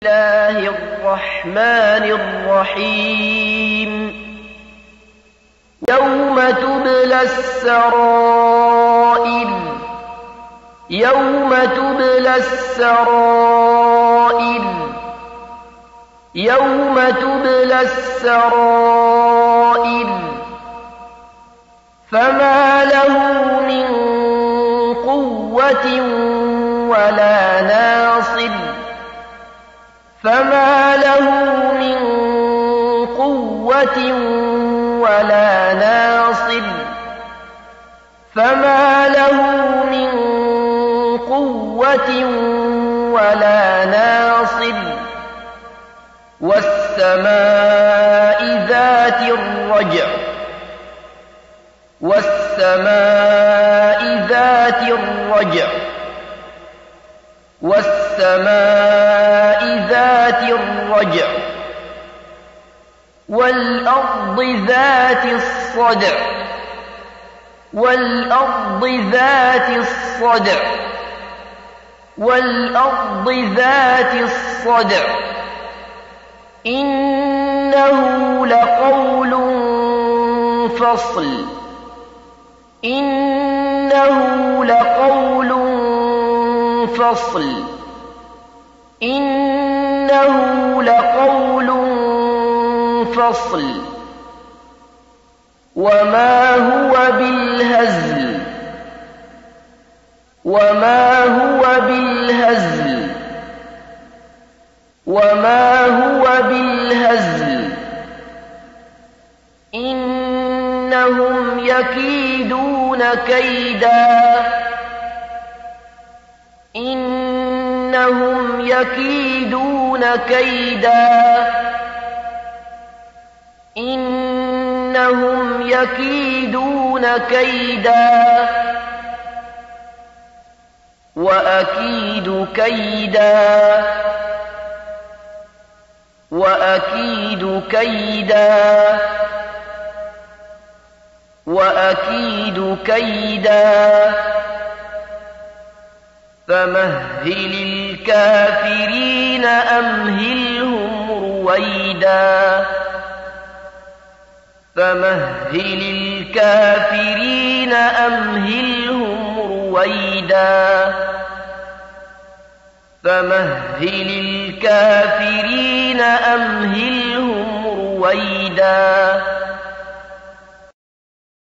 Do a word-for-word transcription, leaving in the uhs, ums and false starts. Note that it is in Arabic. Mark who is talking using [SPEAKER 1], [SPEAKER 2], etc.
[SPEAKER 1] الله الرحمن الرحيم يوم تبلى السرائر يوم تبلى السرائر يوم تبلى السرائر فما له من قوة ولا ناصر فما له من قوة ولا ناصر فما له من قوة ولا ناصر والسماء ذات الرجع والسماء ذات الرجع والسماء ذات الرجع والأرض ذات الصدع والأرض ذات الصدع والأرض ذات الصدع إنه لقول فصل إنه لقول فصل إنه لقول فصل وما هو بالهزل وما هو بالهزل وما هو بالهزل إنهم يكيدون كيدا إنهم يكيدون كيدا إنهم يكيدون كيدا وأكيد كيدا وأكيد كيدا وأكيد كيدا فمهل الكافرين أمهلهم رويدا فمهل الكافرين أمهلهم رويدا فمهل الكافرين أمهلهم رويدا